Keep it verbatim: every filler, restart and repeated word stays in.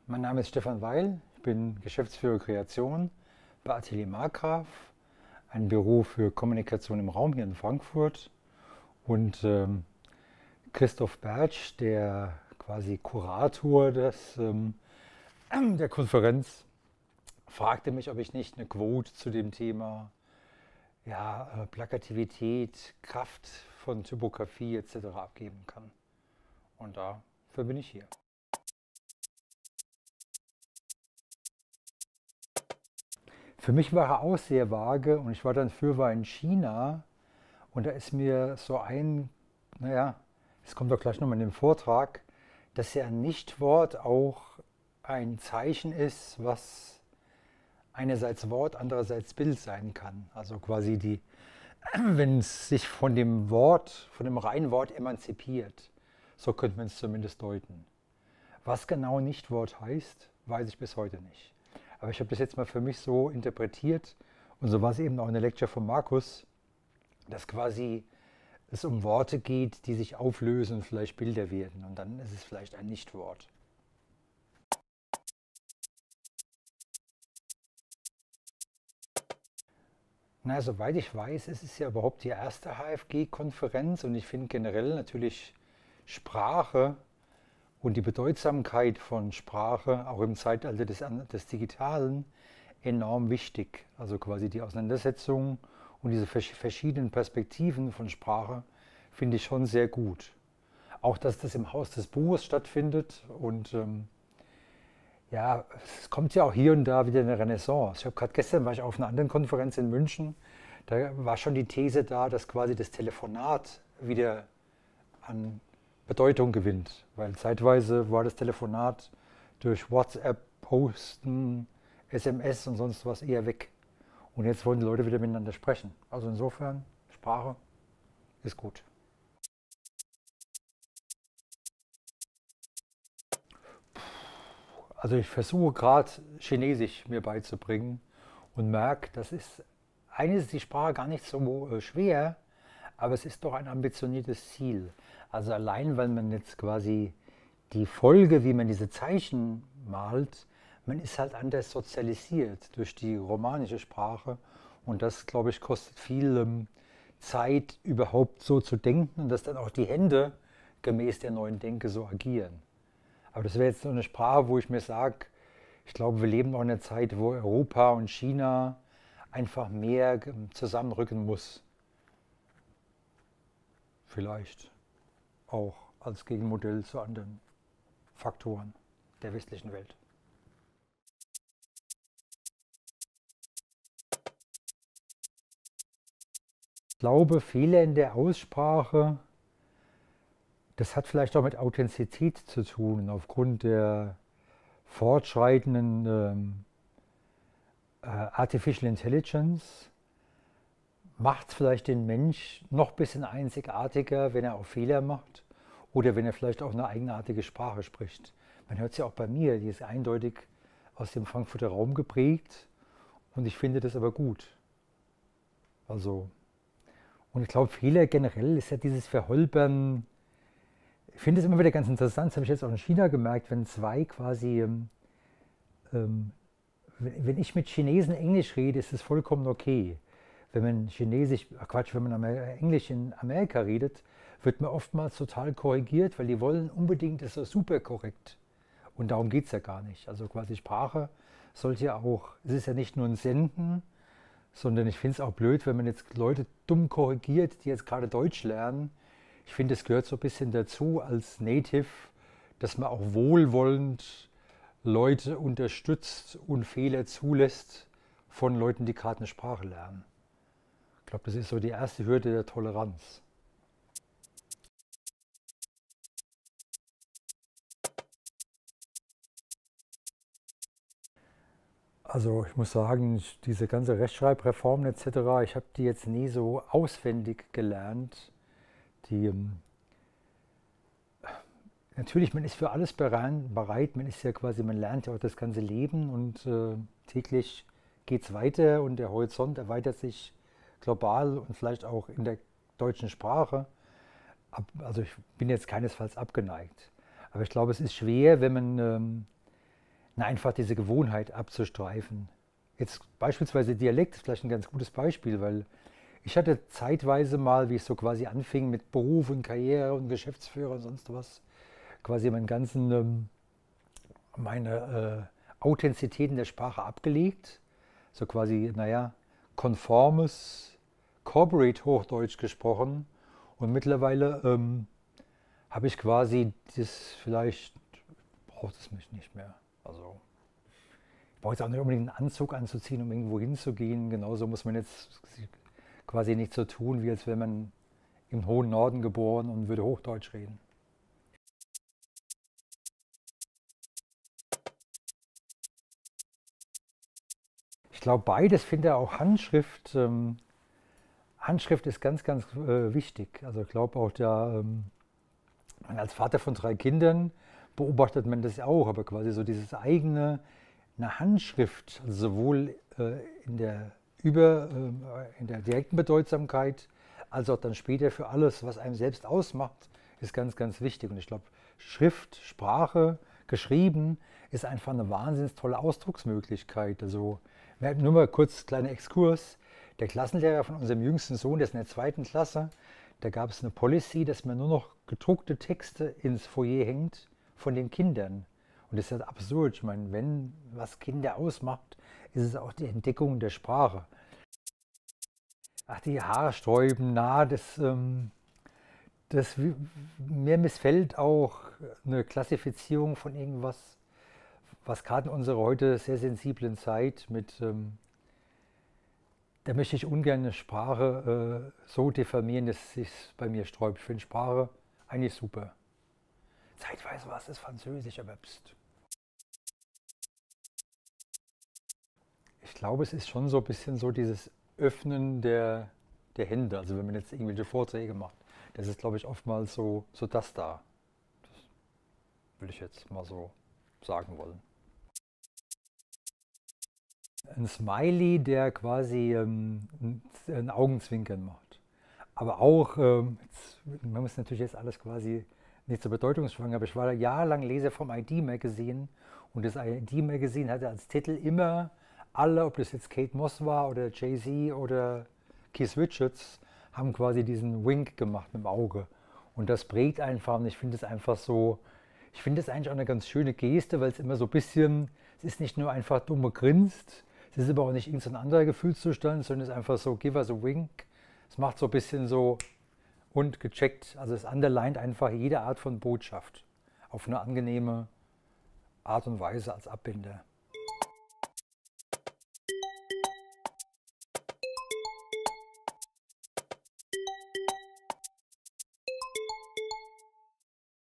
Mein Name ist Stefan Weil, ich bin Geschäftsführer Kreation bei Atelier Markgraf, ein Büro für Kommunikation im Raum hier in Frankfurt. Und ähm, Christoph Bertsch, der quasi Kurator des, ähm, der Konferenz, fragte mich, ob ich nicht eine Quote zu dem Thema ja, äh, Plakativität, Kraft von Typografie et cetera abgeben kann. Und dafür bin ich hier. Für mich war er auch sehr vage und ich war dann für in China und da ist mir so ein, naja, es kommt doch gleich nochmal in den Vortrag, dass ja ein Nichtwort auch ein Zeichen ist, was einerseits Wort, andererseits Bild sein kann. Also quasi die, wenn es sich von dem Wort, von dem reinen Wort emanzipiert, so könnte man es zumindest deuten. Was genau Nichtwort heißt, weiß ich bis heute nicht. Aber ich habe das jetzt mal für mich so interpretiert und so war es eben auch in der Lecture von Markus, dass quasi es um Worte geht, die sich auflösen und vielleicht Bilder werden und dann ist es vielleicht ein Nichtwort. Na, soweit ich weiß, ist es ja überhaupt die erste H F G-Konferenz und ich finde generell natürlich Sprache und die Bedeutsamkeit von Sprache, auch im Zeitalter des, des Digitalen, enorm wichtig. Also quasi die Auseinandersetzung und diese verschiedenen Perspektiven von Sprache finde ich schon sehr gut. Auch, dass das im Haus des Buches stattfindet und ähm, ja, es kommt ja auch hier und da wieder eine Renaissance. Ich habe gerade gestern war ich auf einer anderen Konferenz in München, da war schon die These da, dass quasi das Telefonat wieder an Bedeutung gewinnt, weil zeitweise war das Telefonat durch WhatsApp, Posten, S M S und sonst was eher weg. Und jetzt wollen die Leute wieder miteinander sprechen. Also insofern, Sprache ist gut. Also ich versuche gerade Chinesisch mir beizubringen und merke, das ist, eigentlich ist die Sprache gar nicht so äh, schwer, aber es ist doch ein ambitioniertes Ziel. Also allein, weil man jetzt quasi die Folge, wie man diese Zeichen malt, man ist halt anders sozialisiert durch die romanische Sprache und das, glaube ich, kostet viel ähm, Zeit, überhaupt so zu denken und dass dann auch die Hände gemäß der neuen Denke so agieren. Aber das wäre jetzt so eine Sprache, wo ich mir sage, ich glaube, wir leben noch in einer Zeit, wo Europa und China einfach mehr zusammenrücken muss. Vielleicht auch als Gegenmodell zu anderen Faktoren der westlichen Welt. Ich glaube, Fehler in der Aussprache, das hat vielleicht auch mit Authentizität zu tun, aufgrund der fortschreitenden ähm, äh, Artificial Intelligence macht es vielleicht den Mensch noch ein bisschen einzigartiger, wenn er auch Fehler macht oder wenn er vielleicht auch eine eigenartige Sprache spricht. Man hört es ja auch bei mir, die ist eindeutig aus dem Frankfurter Raum geprägt und ich finde das aber gut. Also, und ich glaube, Fehler generell ist ja dieses Verholpern. Ich finde es immer wieder ganz interessant, das habe ich jetzt auch in China gemerkt, wenn zwei quasi, ähm, ähm, wenn, wenn ich mit Chinesen Englisch rede, ist es vollkommen okay. Wenn man Chinesisch, ach Quatsch, wenn man Amer Englisch in Amerika redet, wird man oftmals total korrigiert, weil die wollen unbedingt, das ist super korrekt. Und darum geht es ja gar nicht. Also quasi Sprache sollte ja auch, es ist ja nicht nur ein Senden, sondern ich finde es auch blöd, wenn man jetzt Leute dumm korrigiert, die jetzt gerade Deutsch lernen. Ich finde, es gehört so ein bisschen dazu als Native, dass man auch wohlwollend Leute unterstützt und Fehler zulässt von Leuten, die gerade eine Sprache lernen. Ich glaube, das ist so die erste Hürde der Toleranz. Also ich muss sagen, diese ganze Rechtschreibreform et cetera, ich habe die jetzt nie so auswendig gelernt. Die, ähm, natürlich, man ist für alles bereit, man ist ja quasi, man lernt ja auch das ganze Leben und äh, täglich geht es weiter und der Horizont erweitert sich global und vielleicht auch in der deutschen Sprache. Also ich bin jetzt keinesfalls abgeneigt. Aber ich glaube, es ist schwer, wenn man ähm, na, einfach diese Gewohnheit abzustreifen. Jetzt beispielsweise Dialekt ist vielleicht ein ganz gutes Beispiel, weil ich hatte zeitweise mal, wie es so quasi anfing mit Beruf und Karriere und Geschäftsführer und sonst was, quasi meinen ganzen, ähm, meine äh, Authentizität in der Sprache abgelegt. So quasi, naja, konformes Corporate Hochdeutsch gesprochen. Und mittlerweile ähm, habe ich quasi das vielleicht, braucht es mich nicht mehr. Also ich brauche jetzt auch nicht unbedingt einen Anzug anzuziehen, um irgendwo hinzugehen. Genauso muss man jetzt quasi nicht so tun, wie als wäre man im hohen Norden geboren und würde Hochdeutsch reden. Ich glaube, beides finde auch Handschrift. Ähm, Handschrift ist ganz, ganz äh, wichtig. Also ich glaube auch, der, ähm, als Vater von drei Kindern beobachtet man das auch, aber quasi so dieses eigene, eine Handschrift, also sowohl äh, in der über äh, in der direkten Bedeutsamkeit, als auch dann später für alles, was einem selbst ausmacht, ist ganz, ganz wichtig. Und ich glaube, Schrift, Sprache, geschrieben, ist einfach eine wahnsinnig tolle Ausdrucksmöglichkeit. Also nur mal kurz kleiner Exkurs. Der Klassenlehrer von unserem jüngsten Sohn, der ist in der zweiten Klasse, da gab es eine Policy, dass man nur noch gedruckte Texte ins Foyer hängt von den Kindern. Und das ist ja absurd. Ich meine, wenn was Kinder ausmacht, ist es auch die Entdeckung der Sprache. Ach, die Haarsträuben, na, das, ähm, das, mir missfällt auch eine Klassifizierung von irgendwas, was gerade in unserer heute sehr sensiblen Zeit mit, ähm, da möchte ich ungern eine Sprache äh, so diffamieren, dass es sich bei mir sträubt. Ich finde Sprache eigentlich super. Zeitweise war es das Französisch, aber pst. Ich glaube, es ist schon so ein bisschen so dieses Öffnen der, der Hände. Also wenn man jetzt irgendwelche Vorträge macht, das ist, glaube ich, oftmals so, so das da. Das will ich jetzt mal so sagen wollen. Ein Smiley, der quasi ähm, ein Augenzwinkern macht. Aber auch, ähm, jetzt, man muss natürlich jetzt alles quasi nicht so bedeutungsschwanger, aber ich war jahrelang Leser vom I D Magazine und das I D Magazine hatte als Titel immer alle, ob das jetzt Kate Moss war oder Jay-Z oder Keith Richards, haben quasi diesen Wink gemacht mit dem Auge. Und das prägt einfach und ich finde es einfach so, ich finde es eigentlich auch eine ganz schöne Geste, weil es immer so ein bisschen, es ist nicht nur einfach dumme grinst, es ist aber auch nicht irgendein anderer Gefühlszustand, sondern es ist einfach so, give us a wink. Es macht so ein bisschen so und gecheckt, also es underlined einfach jede Art von Botschaft auf eine angenehme Art und Weise als Abbinder.